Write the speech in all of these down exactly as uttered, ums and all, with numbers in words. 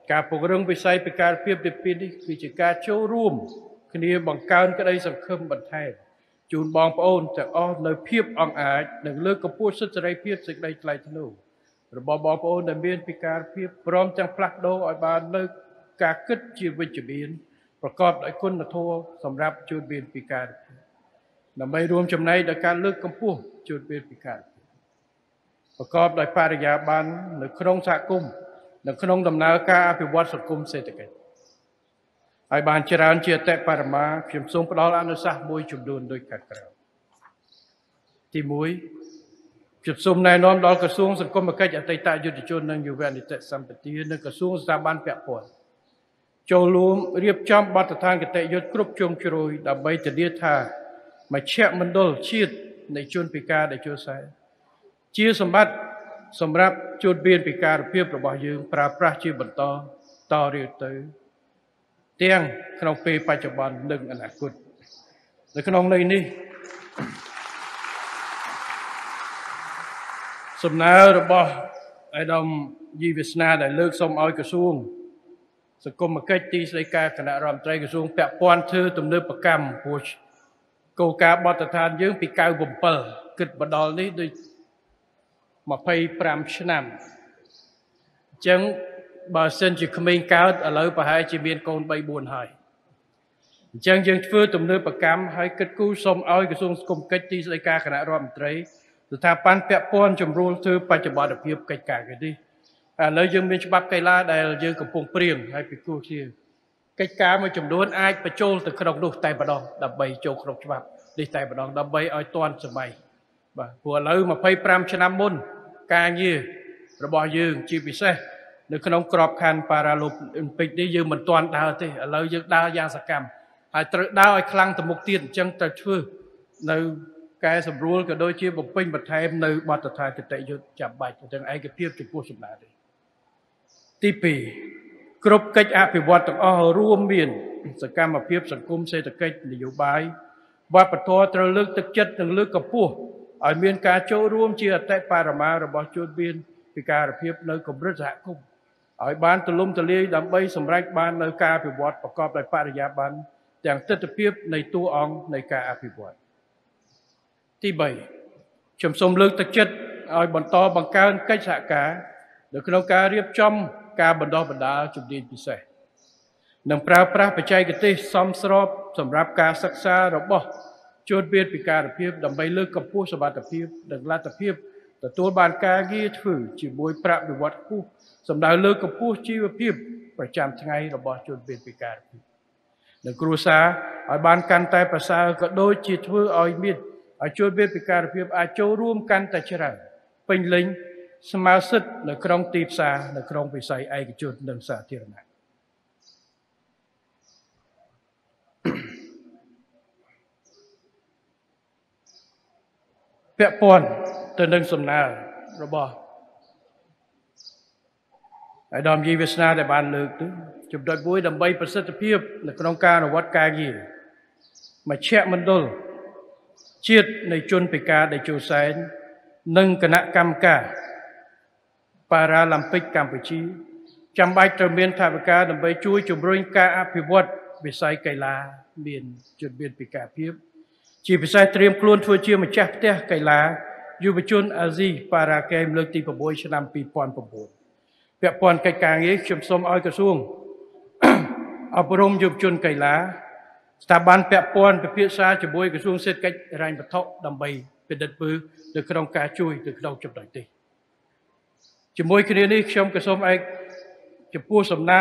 ការពង្រឹងវិស័យពិការភាពទីពីរនេះគឺជាការចូលរួមគ្នាបង្កើនក្តីសង្ឃឹមបន្ថែមជូនបងប្អូនទាំងអស់នៅភាពអង្អាចនិងលើកកម្ពស់សិទ្ធិសេរីភាពសេចក្តីថ្លៃថ្នូររបស់បងប្អូនដែលមានពិការភាពព្រមទាំងផ្លាស់ប្ដូរឲ្យបាននៅការគិតជាវិជ្ជមានប្រកបដោយគុណធម៌សម្រាប់ជនមានពិការភាពដើម្បីរួមចំណែកដល់ការលើកកម្ពស់ជនមានពិការភាពប្រកបដោយបរិយាបន្ននៅក្នុងសហគមន៍នៅក្នុងដំណើរការអភិវឌ្ឍសង្គមសេដ្ឋកិច្ចហើយបានច្រើនជាអតិបរមាខ្ញុំសូមផ្ដល់អនុសាសន៍មួយចំនួនដូចខាងក្រោមទីមួយខ្ញុំសូមណែនាំដល់ក្រសួងសង្គមគិច្ចអតីតយុទ្ធជននិងយុវនីតិសម្បទានិងក្រសួងស្ថាប័នពាក់ព័ន្ធចូលរួមរៀបចំបទដ្ឋានគតិយុត្តគ្រប់ជ្រុងជ្រោយដើម្បីធានាថាមជ្ឈមណ្ឌលជាតិនៃជនពិការដែលចូលខ្សែជាសម្បត្តិសម្រាប់ជនមានពិការភាពរបស់យើងប្រើប្រាស់ជាបន្តតរៀងទៅទាំងក្នុងពេលបច្ចុប្បន្ននិងអនាគតនៅក្នុងន័យនេះសំណើរបស់អាយដាមយីវាសនាដែលលើកសូមឲ្យក្រសួងសង្គមគិច្ចទីស្តីការគណៈរដ្ឋមន្ត្រីក្រសួងពាក់ព័ន្ធធ្វើទំនើបកម្មព្រោះគោលការណ៍បទដ្ឋានយើងពី97គិតបដលនេះដូច25ឆ្នាំអញ្ចឹងបើសិនជាក្មេងកើតឥឡូវប្រហែលជាមានកូន3 4ហើយអញ្ចឹងយើងធ្វើទំនើបកម្មហើយគិតគូរសូមឲ្យក្រសួងសង្គមគិច្ចទីស្តីការគណៈរដ្ឋមន្ត្រីស្ថាប័នពាក់ព័ន្ធជំរុញធ្វើបច្ចុប្បន្នភាពកិច្ចការនេះឥឡូវយើងមានច្បាប់កីឡាដែលយើងកំពុងព្រៀងហើយពិគ្រោះជាកិច្ចការមួយចំនួនអាចបញ្ចូលទៅក្នុងនោះតែម្ដងដើម្បីចូលក្នុងច្បាប់នេះតែម្ដងដើម្បីឲ្យទាន់សម័យបាទព្រោះឥឡូវ25ឆ្នាំមុនការងាររបស់យើងជាពិសេសនៅក្នុងក្របខ័ណ្ឌប៉ារ៉ាឡូអ៊ីមពិកនេះយើងមិនទាន់ដើរទេឥឡូវយើងដើរយ៉ាងសកម្មហើយត្រូវដើរឲ្យខ្លាំងទៅមុខទៀតអញ្ចឹងត្រូវធ្វើនៅកែសម្រួលក៏ដូចជាបំពេញបន្ថែមនៅបទដ្ឋានគតិយុត្តចាំបាច់ទាំងឯកភាពចំពោះសំណើនេះទីពីរគ្រប់កិច្ចអភិវឌ្ឍទាំងអស់រួមមានសកម្មភាពសង្គមសេដ្ឋកិច្ចនយោបាយវប្បធម៌ត្រូវលើកទឹកចិត្តនិងលើកកម្ពស់ឲ្យមានការចូលរួមជាអតិបរមារបស់ជនមានពិការភាពនៅកម្រិតសហគមន៍ឲ្យបានទូលំទូលាយដើម្បីសម្រេចបាននៅការអភិវឌ្ឍប្រកបដោយបរិយាបន្នទាំងទិដ្ឋភាពនៃតួអង្គនៃការអភិវឌ្ឍទីបីខ្ញុំសូមលើកទឹកចិត្តឲ្យបន្តបង្កើនកិច្ចសហការនៅក្នុងការរៀបចំការបណ្ដុះបណ្ដាលជំនាញពិសេសនិងប្រើប្រាស់បច្ចេកទេសសមស្របសម្រាប់ការសិក្សារបស់ជនមានពិការភាពដើម្បីលើកកម្ពស់សមត្ថភាពនិងលទ្ធភាពទទួលបានការងារធ្វើជាមួយប្រាក់បៀវត្សខ្ពស់សម្ដៅលើកកម្ពស់ជីវភាពប្រចាំថ្ងៃរបស់ជនមានពិការភាពនិងគ្រួសារឲ្យបានកាន់តែប្រសើរក៏ដូចជាធ្វើឲ្យមានឲ្យជនមានពិការភាពអាចចូលរួមកាន់តែច្រើនពេញលេញស្មើសិទ្ធិនៅក្នុងទីផ្សារនៅក្នុងវិស័យឯកជននិងសាធារណៈពាក់ព័ន្ធទៅនឹងសំណើរបស់អាយដាមយីវាសនាដែលបានលើកទៅចំណុចមួយដើម្បីប្រសិទ្ធភាពនៅក្នុងការអនុវត្តការងារមជ្ឈមណ្ឌលជាតិនៃជនពិការដែលចូលសែននិងគណៈកម្មការប៉ារ៉ាឡ িম্প ពិកកម្ពុជាចាំបាច់ត្រូវមានថវិកាដើម្បីជួយជំរុញការអភិវឌ្ឍវិស័យកីឡាមានជនមានពិការភាពជាពិសេសត្រៀមខ្លួនធ្វើជាម្ចាស់ផ្ទះកីឡាយុវជនអាស៊ីប៉ារ៉ាហ្គេមលើកទី6ឆ្នាំ2009ពាក់ព័ន្ធកិច្ចការងារខ្ញុំសូមឲ្យក្រសួងអប់រំយុវជនកីឡាស្ថាប័នពាក់ព័ន្ធពិភាក្សាជាមួយក្រសួងសេដ្ឋកិច្ចហិរញ្ញវត្ថុដើម្បីពិនិត្យមើលនៅក្នុងការជួយនៅក្នុងចំណុចនេះជាមួយគ្នានេះខ្ញុំក៏សូមឯកចំពោះសំណើ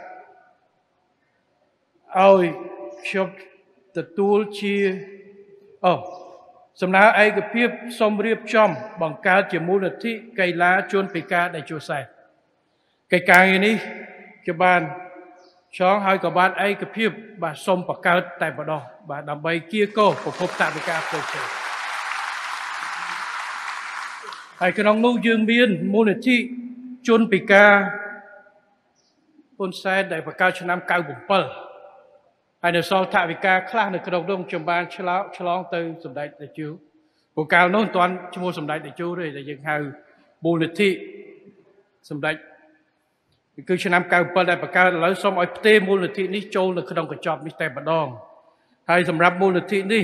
ឲ្យខ្ញុំទទួលជាអូសំណើឯកភាពសូមរៀបចំបង្កើតជាមូលនិធិកីឡាជនពិការដែលចូលខ្សែកិច្ចការងារនេះជាបានឆ្លងហើយក៏បានឯកភាពបាទសូមបង្កើតតែម្ដងបាទដើម្បីគៀកោប្រភពថវិកាផ្សេងៗហើយក្នុងនោះយើងមានមូលនិធិជនពិការហ៊ុនសែនដែលបង្កើតឆ្នាំ97ហើយនៅសល់ថវិកាខ្លះនៅក្នុងនោះខ្ញុំបានឆ្លងឆ្លងទៅសម្ដេចតេជោព្រោះកាលនោះមិនទាន់ឈ្មោះសម្ដេចតេជោទេដែលយើងហៅមូលនិធិសម្ដេចគឺឆ្នាំเก้าสิบเจ็ดដែលបង្កើតឥឡូវសូមឲ្យផ្ទេរមូលនិធិនេះចូលនៅក្នុងកញ្ចប់នេះតែម្ដងហើយសម្រាប់មូលនិធិនេះ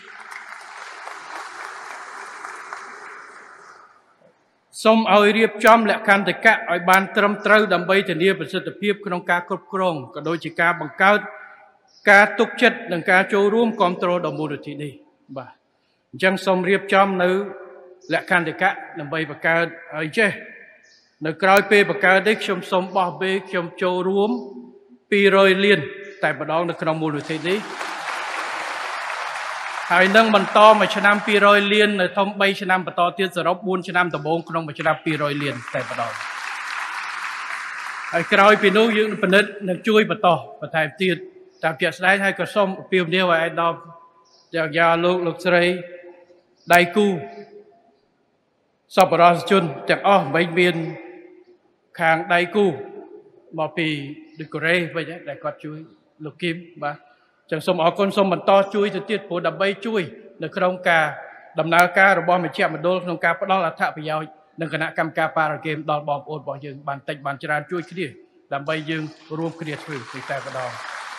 សូមឲ្យរៀបចំលក្ខន្តិកៈឲ្យបានត្រឹមត្រូវដើម្បីធានាប្រសិទ្ធភាពក្នុងការគ្រប់គ្រងក៏ដូចជាការបង្កើតការទុកចិត្តនិងការចូលរួមគ្រប់គ្រងដល់មូលនិធិនេះបាទអញ្ចឹងសូមរៀបចំនៅលក្ខន្តិកៈដើម្បីបង្កើតឲ្យចេះនៅក្រោយពេលបង្កើតនេះខ្ញុំសូមបោះបេខ្ញុំចូលរួមពីររយលានតែម្ដងនៅក្នុងមូលនិធិនេះហើយនឹងបន្តមួយឆ្នាំពីររយលាននៅធំបីឆ្នាំបន្តទៀតសរុបបួនឆ្នាំដំបូងក្នុងមួយឆ្នាំពីររយលានតែម្ដងហើយក្រោយពីនោះយើងពិនិត្យនឹងជួយបន្តបន្ថែមទៀតតាមជាក់ស្ដែងហើយក៏សូមអំពាវនាវឲ្យអាយដាមយ៉ាងយ៉ាលោកលោកស្រីដៃគូសប្បុរសជនទាំងអស់មិនមានខាងដៃគូមកពីដូចកូរ៉េវិញដែលគាត់ជួយលោកគីមបាទចឹងសូមអរគុណសូមបន្តជួយទៅទៀតព្រោះដើម្បីជួយនៅក្នុងការដំណើរការរបស់មជ្ឈមណ្ឌលក្នុងការផ្ដល់អត្ថប្រយោជន៍និងគណៈកម្មការប៉ារ៉ាហ្គេមដល់បងប្អូនរបស់យើងបានតិចបានច្រើនជួយគ្នាដើម្បីយើងរួមគ្នាធ្វើពីតែម្ដង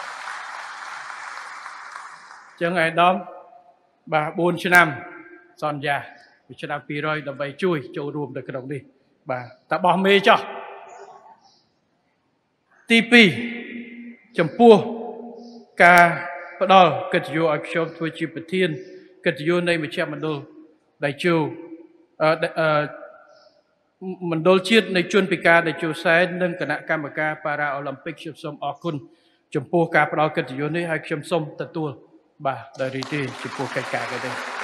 ចឹងឯកឧត្តមបាទបួនឆ្នាំសន្យាពីឆ្នាំពីររយដើម្បីជួយចូលរួមនៅក្នុងនេះបាទតបោះមេចោះទីពីរចំពោះការផ្ដល់កិត្តិយសឲ្យខ្ញុំធ្វើជាប្រធានកិត្តិយសនៃមជ្ឈមណ្ឌលដៃជោអឺមណ្ឌលជាតិនៃជនពិការដៃជោសែននិងគណៈកម្មការប៉ារ៉ាអូឡ িম্প ពិកខ្ញុំសូមអរគុណចំពោះការផ្ដល់កិត្តិយសនេះហើយខ្ញុំសូមទទួលបាទដោយរីករាយចំពោះកិច្ចការនេះ